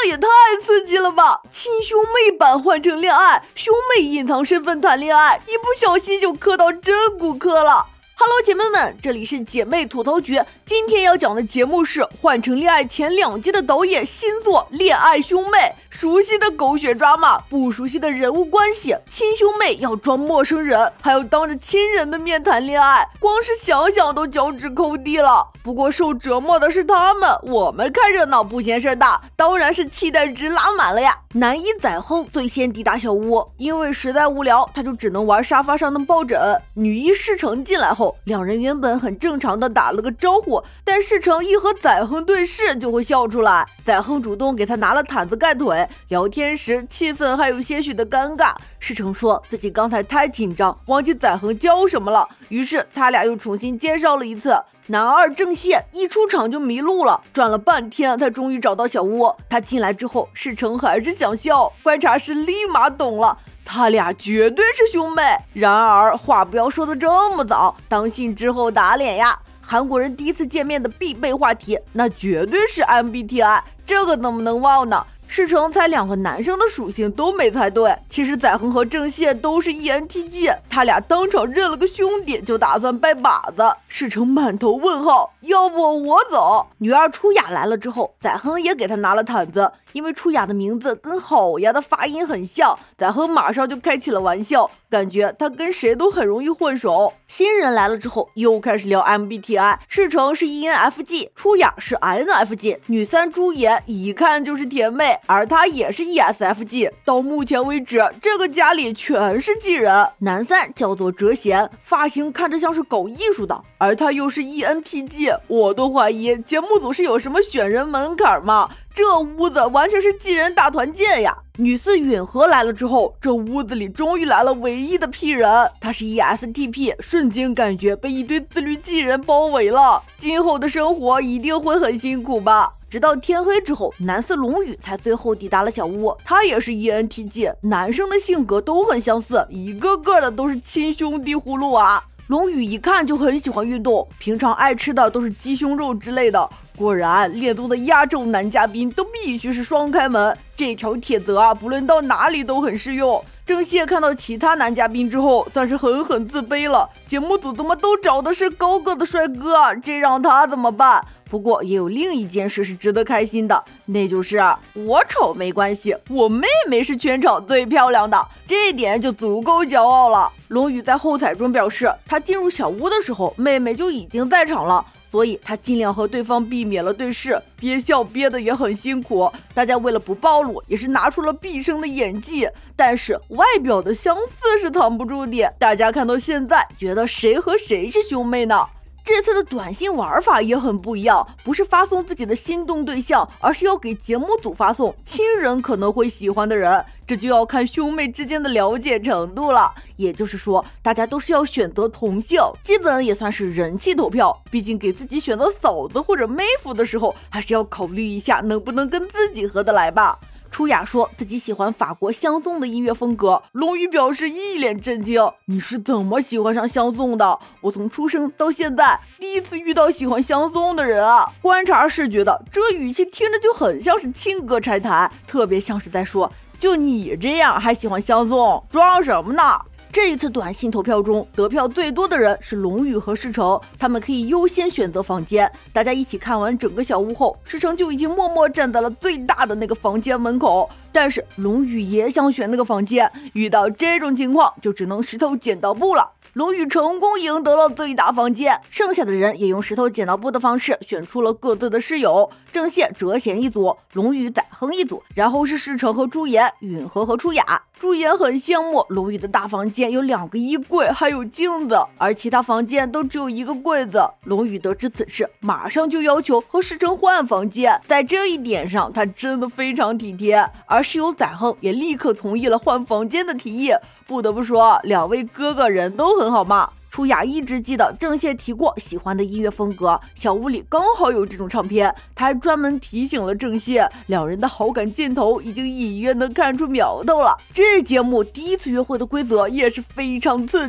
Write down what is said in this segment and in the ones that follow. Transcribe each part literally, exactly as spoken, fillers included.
这也太刺激了吧！亲兄妹版换成恋爱，兄妹隐藏身份谈恋爱，一不小心就磕到真骨科了。Hello， 姐妹们，这里是姐妹吐槽局。今天要讲的节目是《换乘恋爱》前两季的导演新作《恋爱兄妹》。熟悉的狗血抓马，不熟悉的人物关系，亲兄妹要装陌生人，还要当着亲人的面谈恋爱，光是想想都脚趾抠地了。不过受折磨的是他们，我们看热闹不嫌事儿大，当然是期待值拉满了呀。男一载亨最先抵达小屋，因为实在无聊，他就只能玩沙发上的抱枕。女一世成进来后，两人原本很正常的打了个招呼，但世成一和载亨对视就会笑出来。载亨主动给他拿了毯子盖腿，聊天时气氛还有些许的尴尬。世成说自己刚才太紧张，忘记载亨教什么了，于是他俩又重新介绍了一次。男二郑燮一出场就迷路了，转了半天才终于找到小屋。他进来之后，世成还是想笑，观察室立马懂了，他俩绝对是兄妹。然而话不要说的这么早，当信之后打脸呀。韩国人第一次见面的必备话题，那绝对是 M B T I， 这个能不能忘呢？世成猜两个男生的属性都没猜对，其实载亨和郑燮都是 E N T J， 他俩当场认了个兄弟，就打算拜把子。世成满头问号，要不我走。女二初雅来了之后，载亨也给他拿了毯子，因为初雅的名字跟好呀的发音很像，载亨马上就开起了玩笑，感觉他跟谁都很容易混熟。新人来了之后，又开始聊 M B T I， 世成是 E N F J， 初雅是 I N F J， 女三朱颜一看就是甜妹，而她也是 E S F J。 到目前为止，这个家里全是J人。男三叫做哲贤，发型看着像是搞艺术的，而他又是 E N T J， 我都怀疑节目组是有什么选人门槛吗？这屋子完全是J人大团建呀。女四允和来了之后，这屋子里终于来了唯一的 P 人，他是 E S T P， 瞬间感觉被一堆自律J人包围了，今后的生活一定会很辛苦吧。直到天黑之后，男四龙宇才最后抵达了小屋，他也是 E N T J， 男生的性格都很相似，一个个的都是亲兄弟葫芦娃。龙宇一看就很喜欢运动，平常爱吃的都是鸡胸肉之类的。果然恋综的压轴男嘉宾都必须是双开门，这条铁则啊，不论到哪里都很适用。郑燮看到其他男嘉宾之后，算是狠狠自卑了，节目组怎么都找的是高个的帅哥啊，这让他怎么办？不过也有另一件事是值得开心的，那就是啊，我丑没关系，我妹妹是全场最漂亮的，这一点就足够骄傲了。龙宇在后采中表示，他进入小屋的时候，妹妹就已经在场了，所以他尽量和对方避免了对视，憋笑憋得也很辛苦。大家为了不暴露，也是拿出了毕生的演技，但是外表的相似是藏不住的。大家看到现在，觉得谁和谁是兄妹呢？这次的短信玩法也很不一样，不是发送自己的心动对象，而是要给节目组发送亲人可能会喜欢的人，这就要看兄妹之间的了解程度了。也就是说，大家都是要选择同性，基本也算是人气投票。毕竟给自己选择嫂子或者妹夫的时候，还是要考虑一下能不能跟自己合得来吧。初雅说自己喜欢法国香颂的音乐风格，龙宇表示一脸震惊，你是怎么喜欢上香颂的？我从出生到现在第一次遇到喜欢香颂的人啊！观察室觉得这语气听着就很像是亲哥拆台，特别像是在说，就你这样还喜欢香颂，装什么呢？这一次短信投票中，得票最多的人是龙宇和世成，他们可以优先选择房间。大家一起看完整个小屋后，世成就已经默默站在了最大的那个房间门口，但是龙宇也想选那个房间，遇到这种情况就只能石头剪刀布了。龙宇成功赢得了最大房间，剩下的人也用石头剪刀布的方式选出了各自的室友，郑燮、哲贤一组，龙宇、载亨一组，然后是世成和朱颜、允和和初雅。朱颜很羡慕龙宇的大房间有两个衣柜还有镜子，而其他房间都只有一个柜子。龙宇得知此事，马上就要求和世成换房间，在这一点上他真的非常体贴，而室友载亨也立刻同意了换房间的提议。不得不说，两位哥哥人都很好嘛。初雅一直记得郑燮提过喜欢的音乐风格，小屋里刚好有这种唱片，他还专门提醒了郑燮，两人的好感箭头已经隐约能看出苗头了。这节目第一次约会的规则也是非常刺激，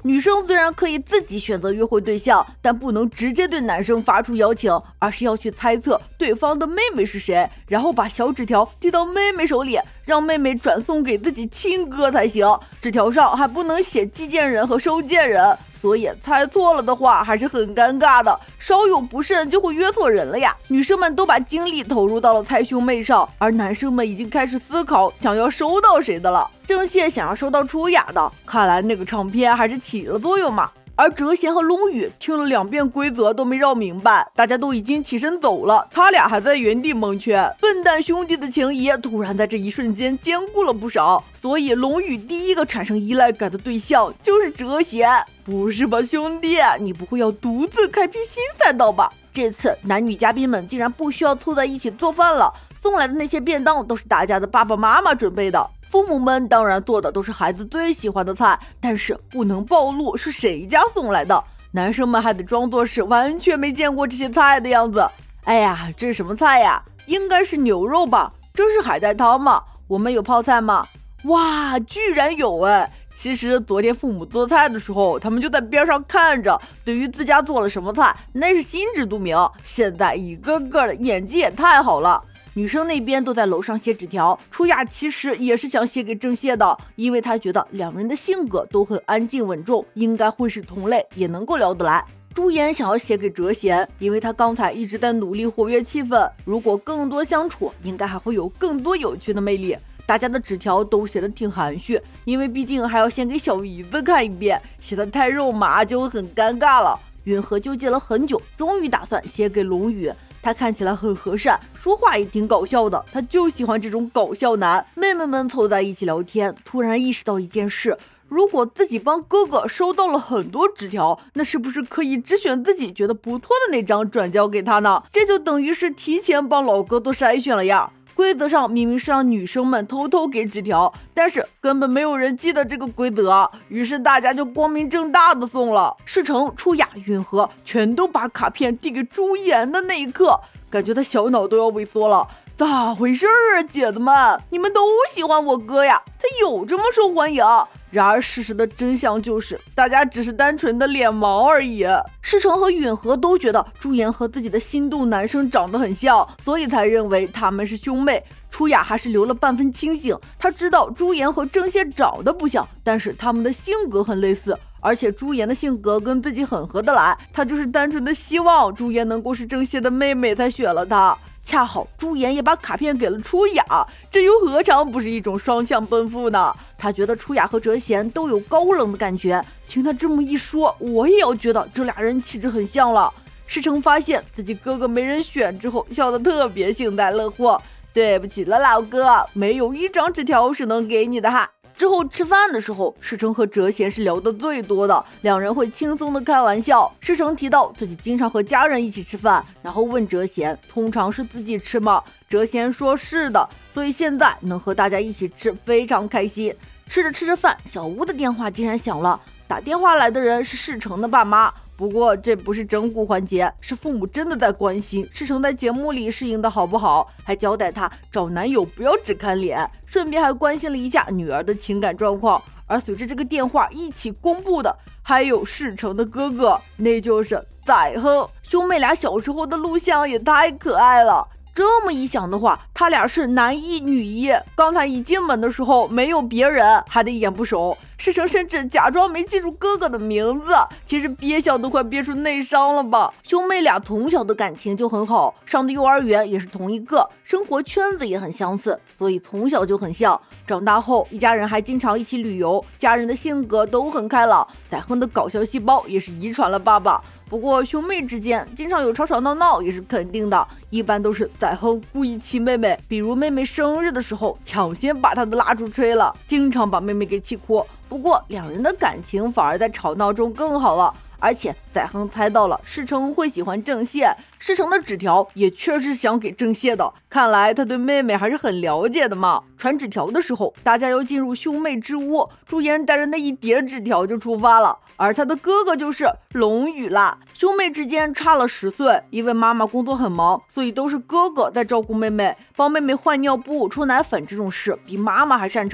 女生虽然可以自己选择约会对象，但不能直接对男生发出邀请，而是要去猜测对方的妹妹是谁，然后把小纸条递到妹妹手里，让妹妹转送给自己亲哥才行。纸条上还不能写寄件人和收件人，所以猜错了的话还是很尴尬的，稍有不慎就会约错人了呀。女生们都把精力投入到了猜兄妹上，而男生们已经开始思考想要收到谁的了。郑燮想要收到初雅的，看来那个唱片还是起了作用嘛。而哲贤和龙宇听了两遍规则都没绕明白，大家都已经起身走了，他俩还在原地蒙圈。笨蛋兄弟的情谊突然在这一瞬间坚固了不少，所以龙宇第一个产生依赖感的对象就是哲贤。不是吧兄弟，你不会要独自开辟新赛道吧？这次男女嘉宾们竟然不需要凑在一起做饭了，送来的那些便当都是大家的爸爸妈妈准备的。父母们当然做的都是孩子最喜欢的菜，但是不能暴露是谁家送来的。男生们还得装作是完全没见过这些菜的样子。哎呀，这是什么菜呀？应该是牛肉吧？这是海带汤吗？我们有泡菜吗？哇，居然有哎！其实昨天父母做菜的时候，他们就在边上看着，对于自家做了什么菜，那是心知肚明。现在一个个的演技也太好了。女生那边都在楼上写纸条，初雅其实也是想写给郑燮的，因为她觉得两人的性格都很安静稳重，应该会是同类，也能够聊得来。朱颜想要写给哲贤，因为他刚才一直在努力活跃气氛，如果更多相处，应该还会有更多有趣的魅力。大家的纸条都写得挺含蓄，因为毕竟还要先给小姨子看一遍，写得太肉麻就会很尴尬了。允和纠结了很久，终于打算写给龙宇。他看起来很和善，说话也挺搞笑的，他就喜欢这种搞笑男。妹妹们凑在一起聊天，突然意识到一件事，如果自己帮哥哥收到了很多纸条，那是不是可以只选自己觉得不错的那张转交给他呢？这就等于是提前帮老哥都筛选了呀。规则上明明是让女生们偷偷给纸条，但是根本没有人记得这个规则，于是大家就光明正大的送了。世成、初雅、允和全都把卡片递给朱颜的那一刻，感觉他小脑都要萎缩了。咋回事啊，姐子们，你们都喜欢我哥呀？他有这么受欢迎？然而事实的真相就是，大家只是单纯的脸盲而已。世成和允和都觉得朱颜和自己的心动男生长得很像，所以才认为他们是兄妹。初雅还是留了半分清醒，她知道朱颜和郑燮长得不像，但是他们的性格很类似，而且朱颜的性格跟自己很合得来，她就是单纯的希望朱颜能够是郑燮的妹妹才选了她。恰好朱颜也把卡片给了初雅，这又何尝不是一种双向奔赴呢？他觉得初雅和哲贤都有高冷的感觉，听他这么一说，我也要觉得这俩人气质很像了。世成发现自己哥哥没人选之后，笑得特别幸灾乐祸。对不起了老哥，没有一张纸条是能给你的哈。之后吃饭的时候，世成和哲贤是聊得最多的，两人会轻松的开玩笑。世成提到自己经常和家人一起吃饭，然后问哲贤通常是自己吃吗？哲贤说是的，所以现在能和大家一起吃非常开心。吃着吃着饭，小吴的电话竟然响了，打电话来的人是世成的爸妈。不过这不是整蛊环节，是父母真的在关心世成在节目里适应的好不好，还交代他找男友不要只看脸，顺便还关心了一下女儿的情感状况。而随着这个电话一起公布的还有世成的哥哥，那就是载亨。兄妹俩小时候的录像也太可爱了，这么一想的话，他俩是男一女一。刚才一进门的时候没有别人，还得演不熟。世成甚至假装没记住哥哥的名字，其实憋笑都快憋出内伤了吧。兄妹俩从小的感情就很好，上的幼儿园也是同一个，生活圈子也很相似，所以从小就很像。长大后一家人还经常一起旅游，家人的性格都很开朗，载亨的搞笑细胞也是遗传了爸爸。不过兄妹之间经常有吵吵闹闹也是肯定的，一般都是载亨故意气妹妹，比如妹妹生日的时候抢先把她的蜡烛吹了，经常把妹妹给气哭。不过两人的感情反而在吵闹中更好了，而且载亨猜到了世成会喜欢郑燮，世成的纸条也确实想给郑燮的，看来他对妹妹还是很了解的嘛。传纸条的时候，大家要进入兄妹之屋，朱颜带着那一叠纸条就出发了，而他的哥哥就是龙宇啦。兄妹之间差了十岁，因为妈妈工作很忙，所以都是哥哥在照顾妹妹，帮妹妹换尿布、出奶粉这种事比妈妈还擅长。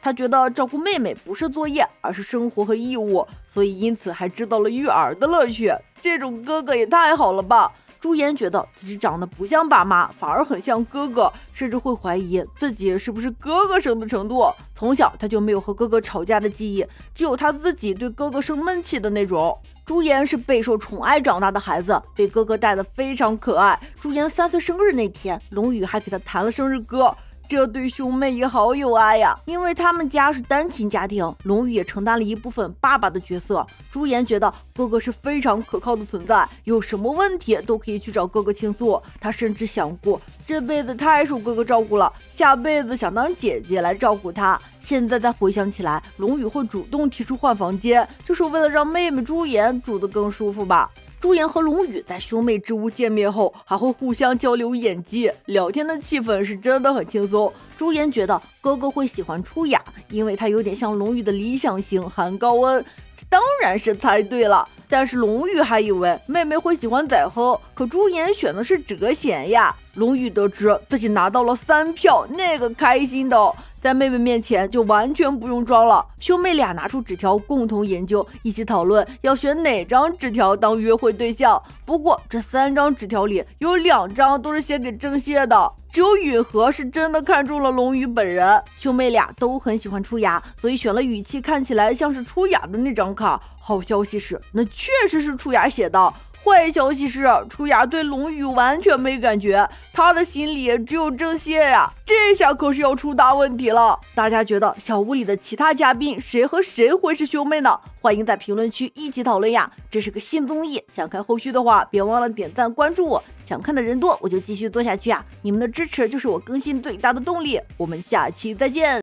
他觉得照顾妹妹不是作业，而是生活和义务，所以因此还知道了育儿的乐趣。这种哥哥也太好了吧！朱颜觉得自己长得不像爸妈，反而很像哥哥，甚至会怀疑自己是不是哥哥生的程度。从小他就没有和哥哥吵架的记忆，只有他自己对哥哥生闷气的那种。朱颜是备受宠爱长大的孩子，被哥哥带得非常可爱。朱颜三岁生日那天，龙宇还给他弹了生日歌。这对兄妹也好有爱呀，因为他们家是单亲家庭，龙宇也承担了一部分爸爸的角色。朱颜觉得哥哥是非常可靠的存在，有什么问题都可以去找哥哥倾诉。他甚至想过这辈子太受哥哥照顾了，下辈子想当姐姐来照顾他。现在再回想起来，龙宇会主动提出换房间，就是为了让妹妹朱颜住得更舒服吧。朱颜和龙宇在兄妹之屋见面后，还会互相交流演技，聊天的气氛是真的很轻松。朱颜觉得哥哥会喜欢初雅，因为他有点像龙宇的理想型韩高恩，这当然是猜对了。但是龙宇还以为妹妹会喜欢载亨，可朱颜选的是哲贤呀。龙宇得知自己拿到了三票，那个开心的哦，在妹妹面前就完全不用装了。兄妹俩拿出纸条共同研究，一起讨论要选哪张纸条当约会对象。不过这三张纸条里有两张都是写给郑燮的，只有允和是真的看中了龙宇本人。兄妹俩都很喜欢初雅，所以选了语气看起来像是初雅的那张卡。好消息是，那确实是初雅写的。坏消息是，初雅对龙宇完全没感觉，他的心里只有郑燮呀，这下可是要出大问题了。大家觉得小屋里的其他嘉宾谁和谁会是兄妹呢？欢迎在评论区一起讨论呀！这是个新综艺，想看后续的话，别忘了点赞关注我。想看的人多，我就继续做下去啊！你们的支持就是我更新最大的动力。我们下期再见。